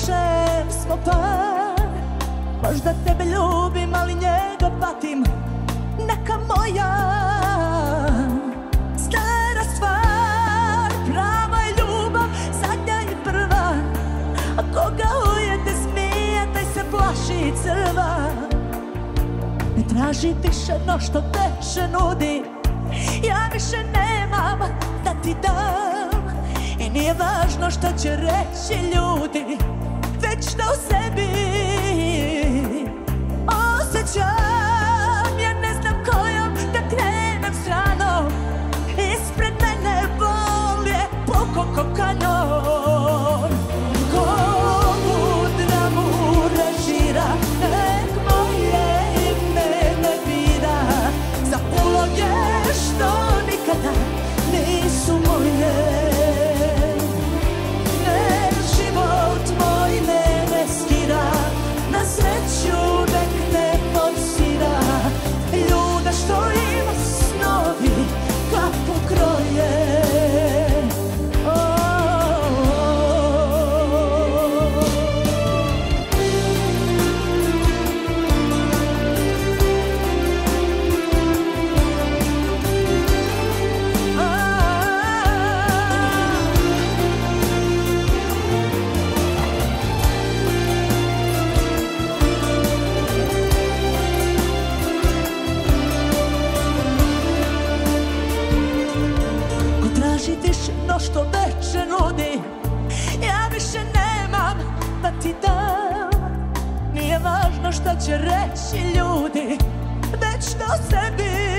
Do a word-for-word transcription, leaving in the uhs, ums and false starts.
više smo par. Možda tebe ljubim, ali njega patim. Neka moja stara stvar, prava je ljubav, zadnja i prva. A koga ujede zmija, taj se plaši crva. Ne traži više no što teže nudi. Ja više nemam da ti dam. I nije važno što će reći ljudi, već da u sebi osjećam. Ja ne znam kojom da krenem stranom. Ispred mene bol je puko ko kanjon. Ko u dramu režira, nek moje ime ne bira. Za uloge što nikada nisu moje. Ne, život moj ne riskira, na sreću nek ne forsira. Ljuda što ima snovi kapu kroje. No što veče nudi, ja više nemam da ti dam. Nije važno šta će reći ljudi, već da sebi